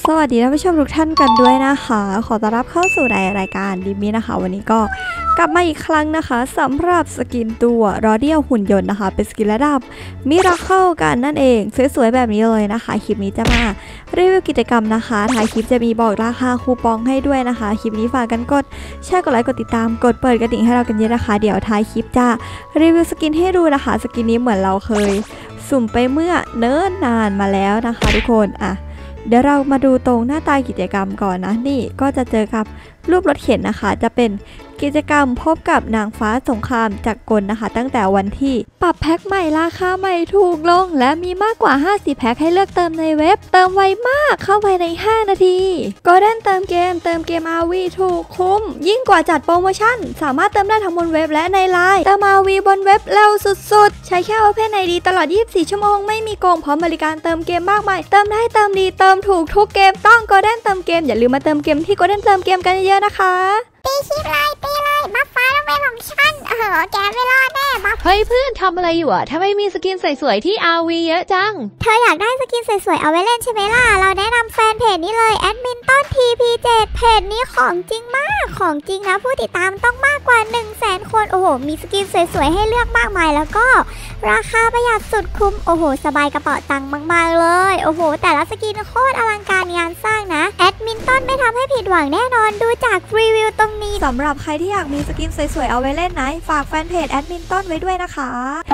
สวัสดีท่านผู้ชมทุกท่านกันด้วยนะคะขอต้อนรับเข้าสู่รายการดิมี่นะคะวันนี้ก็กลับมาอีกครั้งนะคะสำหรับสกินตัวรอเดียลหุ่นยนต์นะคะเป็นสกินระดับมิราเคิลกันนั่นเองสวยๆแบบนี้เลยนะคะคลิปนี้จะมารีวิวกิจกรรมนะคะท้ายคลิปจะมีบอกราคาคูปองให้ด้วยนะคะคลิปนี้ฝากกันกดแชร์กดไลค์กดติดตามกดเปิดกระดิ่งให้เรากันเยอะนะคะเดี๋ยวท้ายคลิปจะรีวิวสกินให้ดูนะคะสกินนี้เหมือนเราเคยสุ่มไปเมื่อเนิ่นนานมาแล้วนะคะทุกคนเดี๋ยวเรามาดูตรงหน้าตากิจกรรมก่อนนะนี่ก็จะเจอกับรูปรถเข็นนะคะจะเป็นกิจกรรมพบกับนางฟ้าสงครามจักรกลนะคะตั้งแต่วันที่ปรับแพ็คใหม่ราคาใหม่ถูกลงและมีมากกว่า50แพ็คให้เลือกเติมในเว็บเติมไวมากเข้าไปใน5นาทีก็เล่นเติมเกม RV ถูกคุ้มยิ่งกว่าจัดโปรโมชั่นสามารถเติมได้ทั้งบนเว็บและในไลน์เติม RV บนเว็บเร็วสุดๆใช้แค่ Open ID ตลอด24ชั่วโมงไม่มีโกงพร้อมบริการเติมเกมมากมายเติมได้เติมดีเติมถูกทุกเกมต้องก็เล่นเติมเกมอย่าลืมมาเติมเกมที่ก็เล่นเติมเกมกันเยอะๆนะคะตีชิปเลยบัฟฟ้าลงไปของฉันแกไม่รอดแน่บัฟเฮ้ยเพื่อนทำอะไรอยู่อะทำไมมีสกินสวยๆที่ RV เยอะจังเธออยากได้สกินสวยๆเอาไว้เล่นใช่ไหมล่ะเราแนะนำแฟนเพจนี้เลยแอดมินต้น TP7 เพจนี้ของจริงมากของจริงนะผู้ติดตามต้องมากกว่า 100,000 คนโอ้โหมีสกินสวยๆให้เลือกมากมายแล้วก็ราคาประหยัดสุดคุ้มโอ้โหสบายกระเป๋าตังค์มากๆเลยโอ้โหแต่ละสกินโคตรอลังการงานสร้างนะแอดมินต้นไม่ทำให้ผิดหวังแน่นอนดูจากรีวิวตรงนี้สำหรับใครที่อยากมีสกินสวยๆเอาไว้เล่นนะฝากแฟนเพจแอดมินต้นไว้ด้วยนะคะ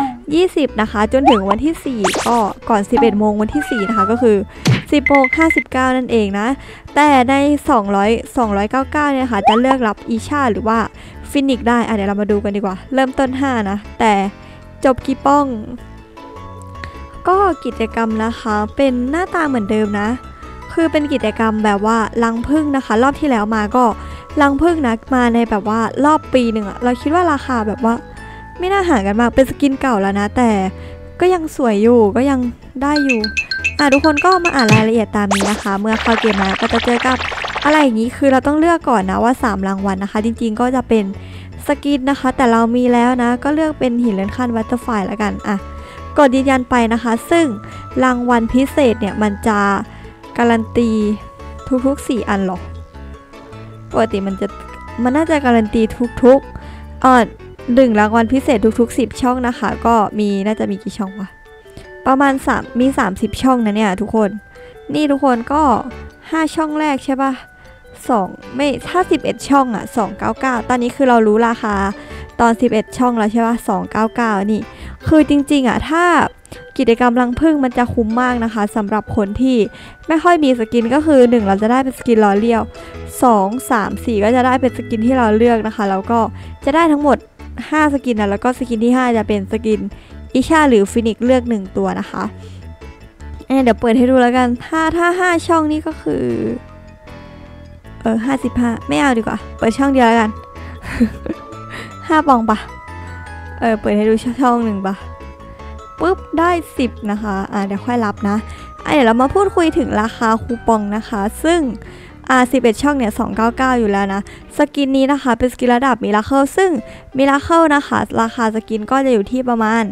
20นะคะจนถึงวันที่4ก็ก่อน11โมงวันที่4นะคะก็คือ10โมง59นั่นเองนะแต่ใน299เนี่ยค่ะจะเลือกรับอีชาหรือว่าฟินิกได้เดี๋ยวเรามาดูกันดีกว่าเริ่มต้น5นะแต่จบกี่ป้องก็กิจกรรมนะคะเป็นหน้าตาเหมือนเดิมนะคือเป็นกิจกรรมแบบว่ารังผึ้งนะคะรอบที่แล้วมาก็รังผึ้งนะมาในแบบว่ารอบปีหนึ่งเราคิดว่าราคาแบบว่าไม่น่าห่างกันมากเป็นสกินเก่าแล้วนะแต่ก็ยังสวยอยู่ก็ยังได้อยู่ทุกคนก็มาอ่านรายละเอียดตามนี้นะคะเมื่อเข้าเกมมาก็จะเจอกับอะไรอย่างนี้คือเราต้องเลือกก่อนนะว่า3รางวัลนะคะจริงๆก็จะเป็นสกินนะคะแต่เรามีแล้วนะก็เลือกเป็นหินเลื่อนขั้นวัตเตอร์ไฟแล้วกันกดยืนยันไปนะคะซึ่งรางวัลพิเศษเนี่ยมันจะการันตีทุกๆ4อันหรอปกติมันน่าจะการันตีทุก1รางวัลพิเศษทุกๆ10ช่องนะคะก็น่าจะมีกี่ช่องวะประมาณมี30ช่องนะเนี่ยทุกคนนี่ทุกคนก็5ช่องแรกใช่ปะไม่ถ้า11ช่อง299ตอนนี้คือเรารู้ราคาตอน11ช่องแล้วใช่ปะ299นี่คือจริงๆถ้ากิจกรรมรังผึ้งมันจะคุ้มมากนะคะสำหรับคนที่ไม่ค่อยมีสกินก็คือ1เราจะได้เป็นสกินรอเลี้ยว2 3 4ก็จะได้เป็นสกินที่เราเลือกนะคะแล้วก็จะได้ทั้งหมด5สกินนะแล้วก็สกินที่5จะเป็นสกินอิชาหรือฟินิกเลือก1ตัวนะคะเดี๋ยวเปิดให้ดูแล้วกันถ้า5ช่องนี้ก็คือ55ไม่เอาดีกว่าเปิดช่องเดียวแล้วกัน5ปองปะเปิดให้ดูช่องหนึ่งปะปุ๊บได้10นะคะเดี๋ยวค่อยรับนะเดี๋ยวเรามาพูดคุยถึงราคาคูปองนะคะซึ่ง11ช่องเนี่ย299อยู่แล้วนะสกินนี้นะคะเป็นสกินระดับมิราเคิลซึ่งมิราเคิลนะคะราคาสกินก็จะอยู่ที่ประมาณ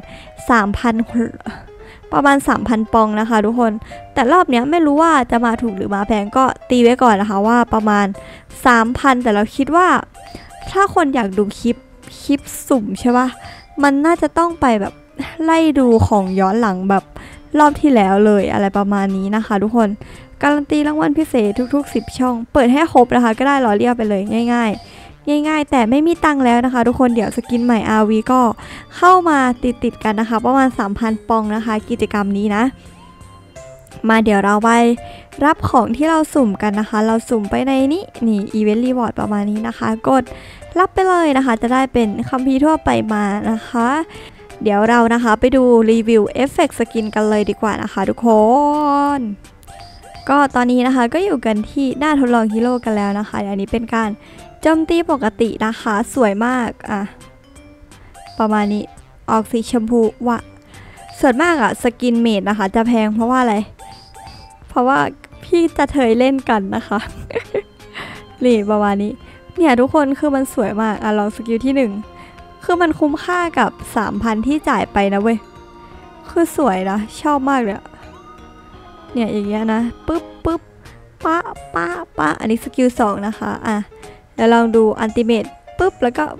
3,000 ปองนะคะทุกคนแต่รอบเนี้ยไม่รู้ว่าจะมาถูกหรือมาแพงก็ตีไว้ก่อนนะคะว่าประมาณ 3,000 แต่เราคิดว่าถ้าคนอยากดูคลิปสุ่มใช่ปะมันน่าจะต้องไปแบบไล่ดูของย้อนหลังแบบรอบที่แล้วเลยอะไรประมาณนี้นะคะทุกคนการันตีรางวัลพิเศษทุกๆ10ช่องเปิดให้ครบนะคะก็ได้รอเรียกไปเลยง่ายแต่ไม่มีตังค์แล้วนะคะทุกคนเดี๋ยวสกินใหม่ RV ก็เข้ามาติดกันนะคะประมาณ 3,000 ปองนะคะกิจกรรมนี้นะมาเดี๋ยวเราไปรับของที่เราสุ่มกันนะคะเราสุ่มไปในนี่อีเวนต์รีวอร์ดประมาณนี้นะคะกดรับไปเลยนะคะจะได้เป็นคัมภีร์ทั่วไปมานะคะเดี๋ยวเรานะคะไปดูรีวิวเอฟเฟกต์สกินกันเลยดีกว่านะคะทุกคนก็ตอนนี้นะคะก็อยู่กันที่หน้าทดลองฮีโร่กันแล้วนะคะอันนี้เป็นการโจมตีปกตินะคะสวยมากประมาณนี้ออกสีชมพูว่ะส่วนมากสกินเมดนะคะจะแพงเพราะว่าอะไรเพราะว่าพี่จะเทยเล่นกันนะคะนี่ประมาณนี้เนี่ยทุกคนคือมันสวยมากลองสกิลที่1คือมันคุ้มค่ากับ 3,000 ที่จ่ายไปนะเว้ยคือสวยนะชอบมากเลยเนี่ยอย่างเงี้ยนะปึ๊บป้าป้าป้าอันนี้สกิล2นะคะอ่ะแล้วลองดูอันติเมตปุ๊บแล้วก็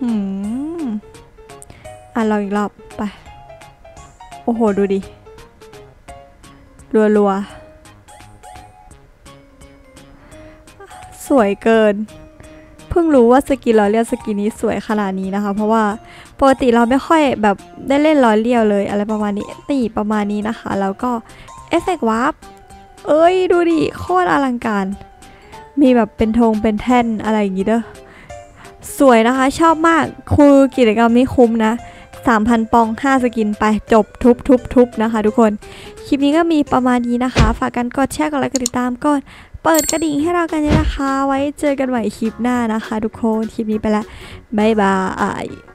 ลองอีกรอบไปโอ้โหดูดิรัวๆสวยเกินเพิ่งรู้ว่าสกินล้อเลียวสกินนี้สวยขนาดนี้นะคะเพราะว่าปกติเราไม่ค่อยแบบได้เล่นล้อเลียวเลยอะไรประมาณนี้นี่ประมาณนี้นะคะแล้วก็เอฟเฟกต์วาร์ปเอ้ยดูดิโคตรอลังการมีแบบเป็นธงเป็นแท่นอะไรอย่างงี้เด้อสวยนะคะชอบมากคือกิจกรรมนี้คุ้มนะ3,000 ปอง5สกินไปจบทุบนะคะทุกคนคลิปนี้ก็มีประมาณนี้นะคะฝากกันกดแชร์กดไลค์กดติดตามกดเปิดกระดิ่งให้เรากันด้วยนะคะไว้เจอกันใหม่คลิปหน้านะคะทุกคนคลิปนี้ไปแล้วบ๊ายบาย